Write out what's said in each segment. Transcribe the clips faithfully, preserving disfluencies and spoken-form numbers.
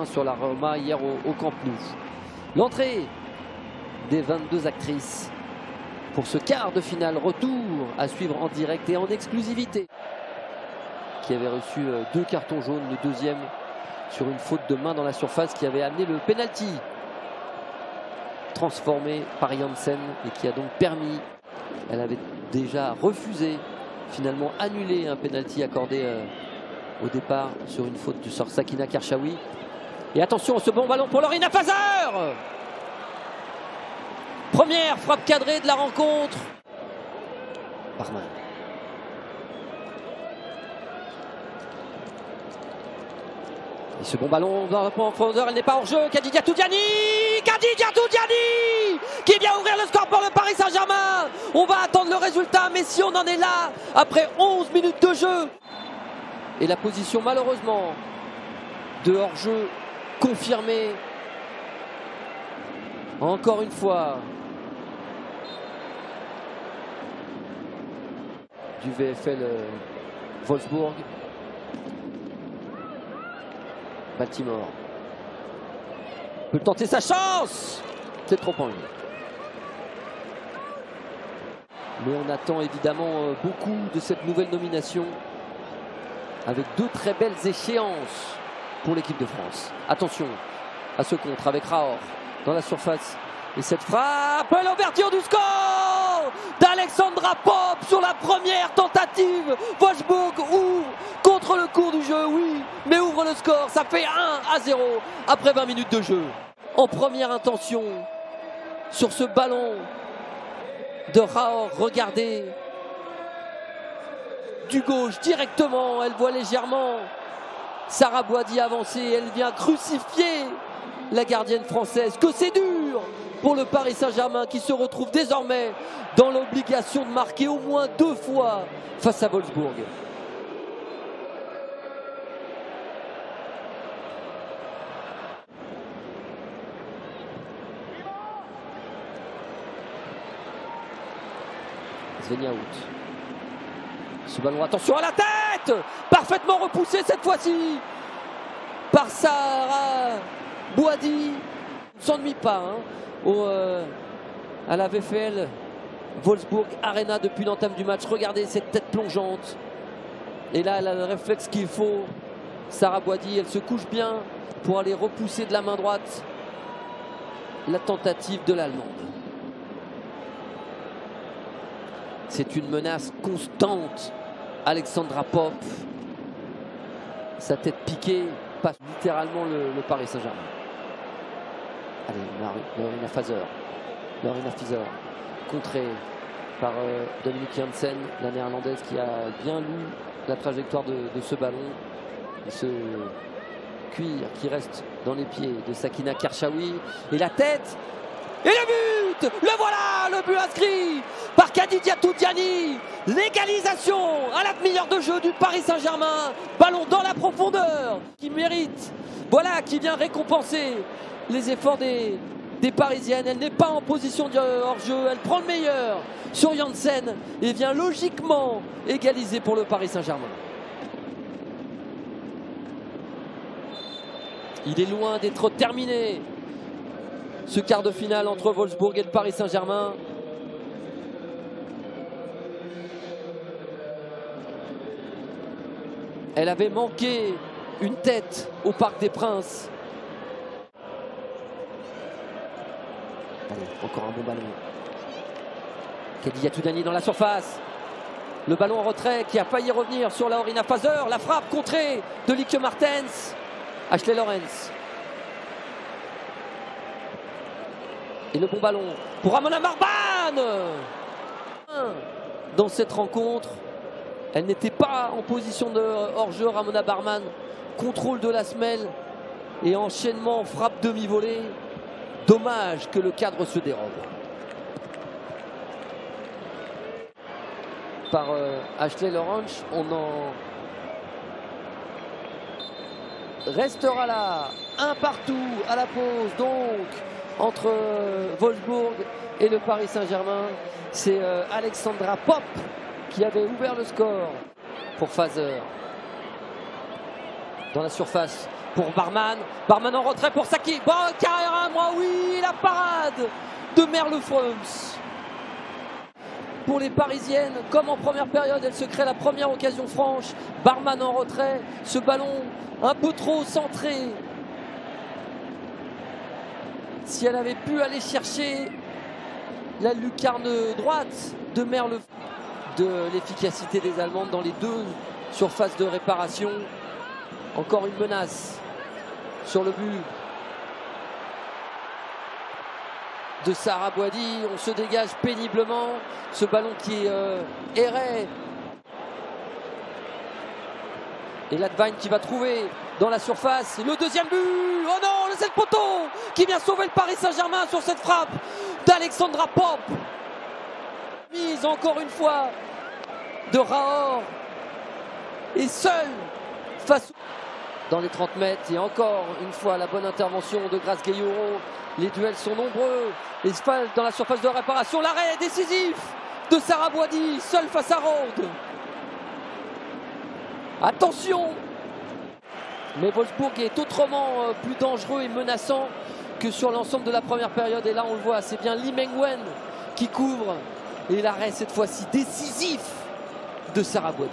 un sur la Roma hier au, au Camp Nou. L'entrée des vingt-deux actrices pour ce quart de finale, retour à suivre en direct et en exclusivité, qui avait reçu deux cartons jaunes, le deuxième sur une faute de main dans la surface qui avait amené le penalty transformé par Janssen et qui a donc permis, elle avait déjà refusé, finalement annulé un penalty accordé euh, au départ sur une faute du sort Sakina Karchaoui. Et attention, ce bon ballon pour Lorina Fazer. Première frappe cadrée de la rencontre. Barman. Et ce bon ballon dans la profondeur, elle n'est pas hors jeu. Khadija Toudiani, Khadija Toudiani qui vient ouvrir le score pour le Paris Saint-Germain. On va attendre le résultat, mais si on en est là, après onze minutes de jeu. Et la position malheureusement de hors-jeu confirmée. Encore une fois. Du V F L euh, Wolfsburg. Baltimore peut tenter sa chance. C'est trop en ligne. Mais on attend évidemment beaucoup de cette nouvelle nomination avec deux très belles échéances pour l'équipe de France. Attention à ce contre avec Raor dans la surface. Et cette frappe, l'ouverture du score d'Alexandra Popp sur la première tentative. Wolfsburg ouvre contre le cours du jeu, oui, mais ouvre le score. Ça fait un à zéro après vingt minutes de jeu. En première intention sur ce ballon de Raor, regardez. Du gauche directement, elle voit légèrement Sarah Boadi avancer. Elle vient crucifier la gardienne française. Que c'est dur pour le Paris Saint-Germain qui se retrouve désormais dans l'obligation de marquer au moins deux fois face à Wolfsburg. Svenia out. Ce ballon, attention à la tête! Parfaitement repoussé cette fois-ci par Sarah Boadi. Ne s'ennuie pas hein, au, euh, à la V F L Wolfsburg Arena depuis l'entame du match. Regardez cette tête plongeante. Et là, elle a le réflexe qu'il faut. Sarah Boadi, elle se couche bien pour aller repousser de la main droite la tentative de l'Allemande. C'est une menace constante. Alexandra Popp, sa tête piquée, passe littéralement le, le Paris Saint-Germain. Allez, Lorina Fazer. Lorina Fazer, contrée par euh, Dominique Janssen, la néerlandaise qui a bien lu la trajectoire de, de ce ballon. Et ce cuir qui reste dans les pieds de Sakina Karchaoui. Et la tête. Et le but! Le voilà! Le but inscrit par Khadija Toudiani. L'égalisation à la demi-heure de jeu du Paris Saint-Germain. Ballon dans la profondeur qui mérite. Voilà qui vient récompenser les efforts des, des Parisiennes. Elle n'est pas en position de hors-jeu. Elle prend le meilleur sur Janssen et vient logiquement égaliser pour le Paris Saint-Germain. Il est loin d'être terminé. Ce quart de finale entre Wolfsburg et le Paris Saint-Germain. Elle avait manqué une tête au Parc des Princes. Allez, encore un bon ballon. Khadija Toudiani dans la surface. Le ballon en retrait qui a failli revenir sur Lorina Fazer. La frappe contrée de Lieke Martens. Ashley Lawrence. Et le bon ballon pour Ramona Barban. Dans cette rencontre, elle n'était pas en position de hors-jeu. Ramona Barban, contrôle de la semelle et enchaînement, frappe demi-volée. Dommage que le cadre se dérobe. Par euh, Ashley Lawrence, on en restera là. Un partout à la pause donc entre euh, Wolfsburg et le Paris Saint-Germain. C'est euh, Alexandra Popp qui avait ouvert le score pour Fazer. Dans la surface, pour Barman. Barman en retrait pour Saki. Bon, Kairam, oui, la parade de Merle-France. Pour les Parisiennes, comme en première période, elle se crée la première occasion franche. Barman en retrait, ce ballon un peu trop centré. Si elle avait pu aller chercher la lucarne droite de Merle, de l'efficacité des Allemandes dans les deux surfaces de réparation. Encore une menace sur le but de Sarah Boidi. On se dégage péniblement. Ce ballon qui euh, errait. Et Ladvine qui va trouver dans la surface le deuxième but. Oh non, c'est le poteau qui vient sauver le Paris Saint-Germain sur cette frappe d'Alexandra Popp. Mise encore une fois de Raor. Et seul face dans les trente mètres. Et encore une fois la bonne intervention de Grace Gayoro. Les duels sont nombreux. Et dans la surface de réparation, l'arrêt décisif de Sarah Boidi, seule face à Rode. Attention! Mais Wolfsburg est autrement plus dangereux et menaçant que sur l'ensemble de la première période. Et là, on le voit, c'est bien Lee Meng-Wen qui couvre. Et l'arrêt, cette fois-ci, décisif de Sarah Boidi.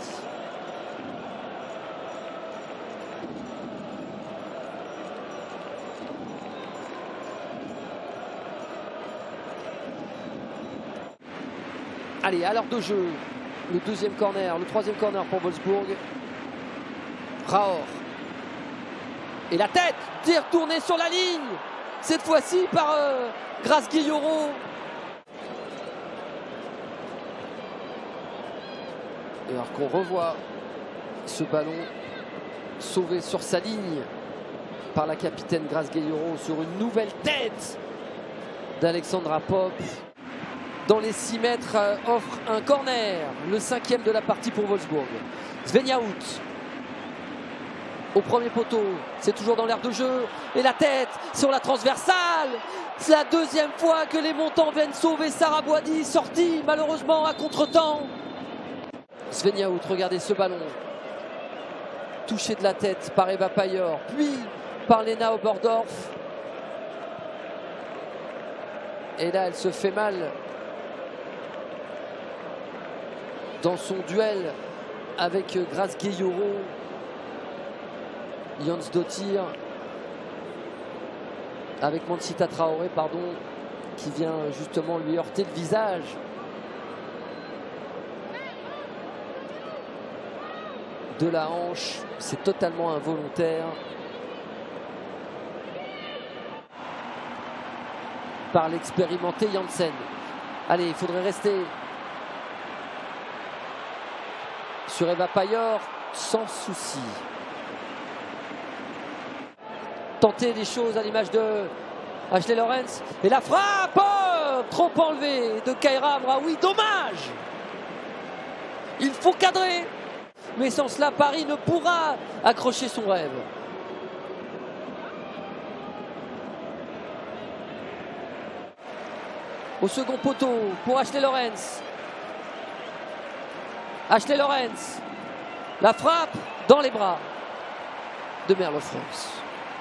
Allez, à l'heure de jeu, le deuxième corner, le troisième corner pour Wolfsburg. Raor. Et la tête, tir tourné sur la ligne. Cette fois-ci par euh, Grace Gayoro. Et alors qu'on revoit ce ballon sauvé sur sa ligne par la capitaine Grace Gayoro sur une nouvelle tête d'Alexandra Popp. Dans les six mètres, euh, offre un corner, le cinquième de la partie pour Wolfsburg. Svenja Huth au premier poteau, c'est toujours dans l'air de jeu. Et la tête sur la transversale. C'est la deuxième fois que les montants viennent sauver Sarah Boidi, sortie malheureusement à contre-temps. Svenja Huth, regardez ce ballon. Touché de la tête par Eva Payer, puis par Lena Oberdorf. Et là, elle se fait mal dans son duel avec Grace Gayoro. Jonsdottir avec Mansita Traoré, pardon, qui vient justement lui heurter le visage. De la hanche, c'est totalement involontaire. Par l'expérimenté Janssen. Allez, il faudrait rester sur Eva Payer sans souci. Tenter des choses à l'image de Ashley Lawrence. Et la frappe, oh, trop enlevée de Kairam. Ah oui, dommage. Il faut cadrer. Mais sans cela, Paris ne pourra accrocher son rêve. Au second poteau pour Ashley Lawrence. Ashley Lawrence. La frappe dans les bras de Merle-France.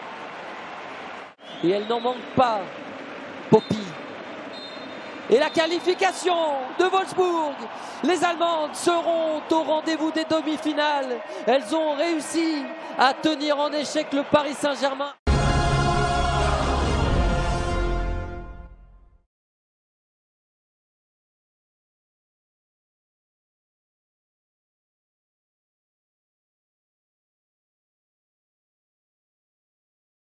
Et elle n'en manque pas, Poppy. Et la qualification de Wolfsburg. Les Allemandes seront au rendez-vous des demi-finales. Elles ont réussi à tenir en échec le Paris Saint-Germain.